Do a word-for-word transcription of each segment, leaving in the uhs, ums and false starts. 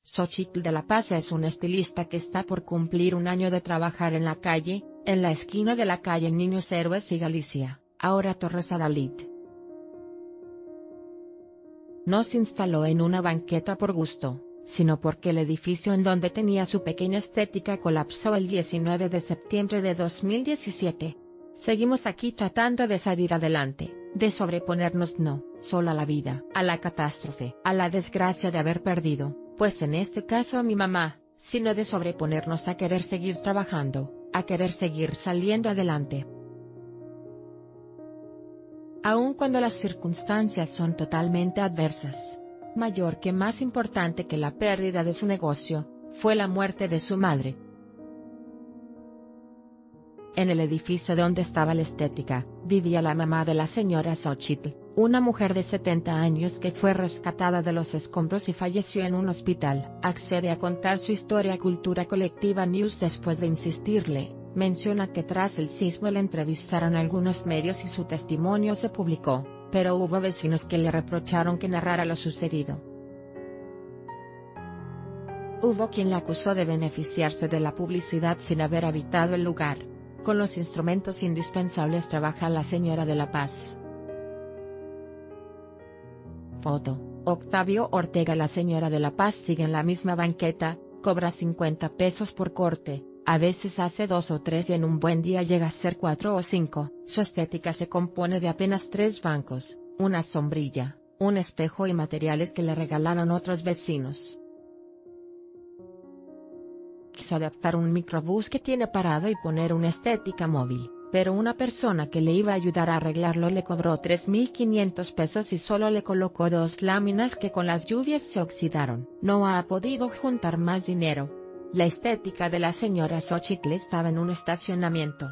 Xochitl de la Paz es una estilista que está por cumplir un año de trabajar en la calle, en la esquina de la calle Niños Héroes y Galicia, ahora Torres Adalid. No se instaló en una banqueta por gusto, sino porque el edificio en donde tenía su pequeña estética colapsó el diecinueve de septiembre de dos mil diecisiete. Seguimos aquí tratando de salir adelante, de sobreponernos no solo a la vida, a la catástrofe, a la desgracia de haber perdido, pues en este caso a mi mamá, sino de sobreponernos a querer seguir trabajando, a querer seguir saliendo adelante. Aun cuando las circunstancias son totalmente adversas. Mayor que más importante que la pérdida de su negocio, fue la muerte de su madre. En el edificio donde estaba la estética, vivía la mamá de la señora Xochitl, una mujer de setenta años que fue rescatada de los escombros y falleció en un hospital. Accede a contar su historia a Cultura Colectiva News después de insistirle. Menciona que tras el sismo le entrevistaron algunos medios y su testimonio se publicó, pero hubo vecinos que le reprocharon que narrara lo sucedido. Hubo quien la acusó de beneficiarse de la publicidad sin haber habitado el lugar. Con los instrumentos indispensables trabaja la señora de la Paz. Foto: Octavio Ortega. La señora de la Paz sigue en la misma banqueta, cobra cincuenta pesos por corte. A veces hace dos o tres y en un buen día llega a ser cuatro o cinco. Su estética se compone de apenas tres bancos, una sombrilla, un espejo y materiales que le regalaron otros vecinos. Quiso adaptar un microbús que tiene parado y poner una estética móvil, pero una persona que le iba a ayudar a arreglarlo le cobró tres mil quinientos pesos y solo le colocó dos láminas que con las lluvias se oxidaron. No ha podido juntar más dinero. La estética de la señora Xochitl estaba en un estacionamiento.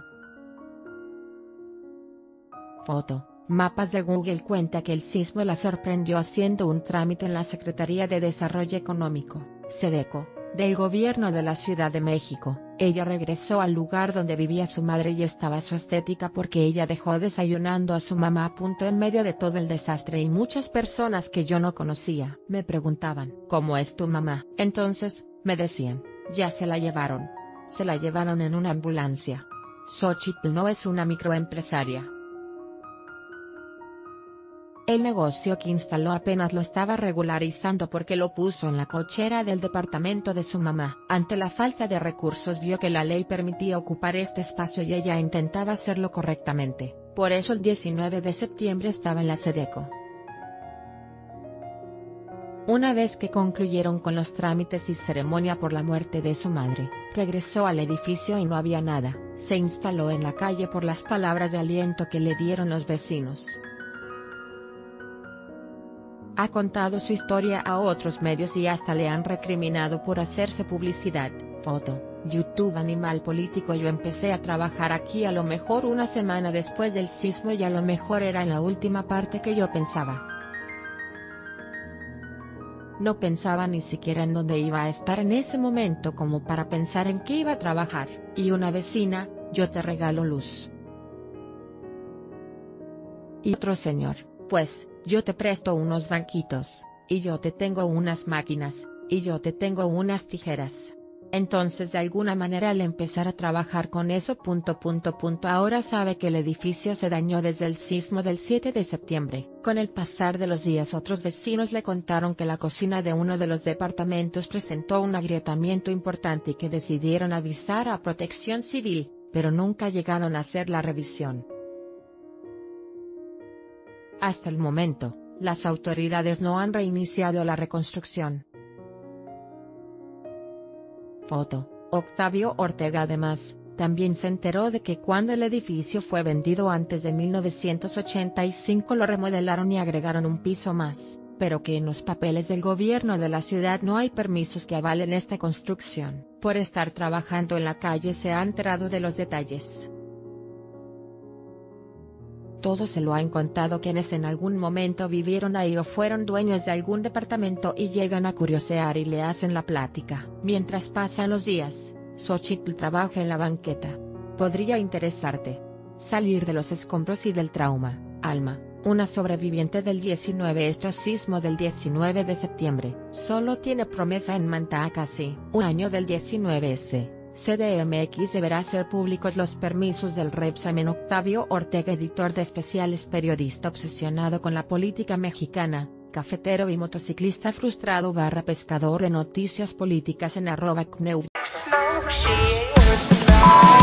Foto: Mapas de Google. Cuenta que el sismo la sorprendió haciendo un trámite en la Secretaría de Desarrollo Económico, SEDECO, del Gobierno de la Ciudad de México. Ella regresó al lugar donde vivía su madre y estaba su estética porque ella dejó desayunando a su mamá a punto en medio de todo el desastre y muchas personas que yo no conocía me preguntaban: ¿cómo es tu mamá? Entonces, me decían: ya se la llevaron. Se la llevaron en una ambulancia. Xochitl no es una microempresaria. El negocio que instaló apenas lo estaba regularizando porque lo puso en la cochera del departamento de su mamá. Ante la falta de recursos vio que la ley permitía ocupar este espacio y ella intentaba hacerlo correctamente, por eso el diecinueve de septiembre estaba en la SEDECO. Una vez que concluyeron con los trámites y ceremonia por la muerte de su madre, regresó al edificio y no había nada. Se instaló en la calle por las palabras de aliento que le dieron los vecinos. Ha contado su historia a otros medios y hasta le han recriminado por hacerse publicidad. Foto: YouTube Animal Político. Yo empecé a trabajar aquí a lo mejor una semana después del sismo y a lo mejor era en la última parte que yo pensaba. No pensaba ni siquiera en dónde iba a estar en ese momento como para pensar en qué iba a trabajar. Y una vecina: yo te regalo luz. Y otro señor: pues, yo te presto unos banquitos, y yo te tengo unas máquinas, y yo te tengo unas tijeras. Entonces de alguna manera al empezar a trabajar con eso punto punto punto ahora sabe que el edificio se dañó desde el sismo del siete de septiembre. Con el pasar de los días otros vecinos le contaron que la cocina de uno de los departamentos presentó un agrietamiento importante y que decidieron avisar a Protección Civil, pero nunca llegaron a hacer la revisión. Hasta el momento, las autoridades no han reiniciado la reconstrucción. Foto: Octavio Ortega. Además, también se enteró de que cuando el edificio fue vendido antes de mil novecientos ochenta y cinco lo remodelaron y agregaron un piso más, pero que en los papeles del gobierno de la ciudad no hay permisos que avalen esta construcción. Por estar trabajando en la calle se ha enterado de los detalles. Todo se lo han contado quienes en algún momento vivieron ahí o fueron dueños de algún departamento y llegan a curiosear y le hacen la plática. Mientras pasan los días, Xochitl trabaja en la banqueta. Podría interesarte. Salir de los escombros y del trauma, Alma. una sobreviviente del diecinueve este sismo del diecinueve de septiembre, solo tiene promesa en Manta casi un año del diecinueve ese. C D M X deberá hacer públicos los permisos del Repsamen. Octavio Ortega, editor de especiales, periodista obsesionado con la política mexicana, cafetero y motociclista frustrado barra pescador de noticias políticas en arroba cneu.